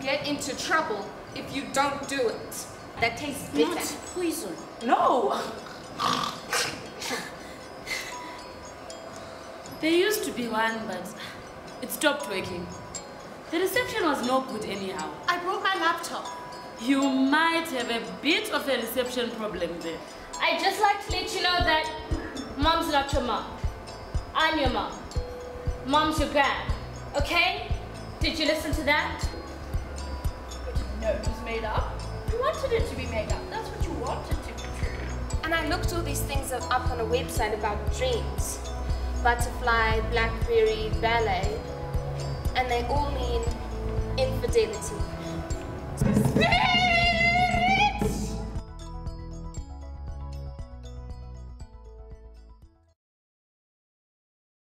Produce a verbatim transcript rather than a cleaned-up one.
get into trouble if you don't do it. That tastes bitter. Not poison. No! There used to be one, but it stopped working. The reception was no good anyhow. I brought my laptop. You might have a bit of a reception problem there. I'd just like to let you know that Mom's not your mom. I'm your mom. Mom's your grand. Okay? Did you listen to that? You didn't know it was made up. You wanted it to be made up. That's what you wanted to be true. And I looked all these things up on a website about dreams. Butterfly, blackberry, ballet. And they all mean infidelity. Speak!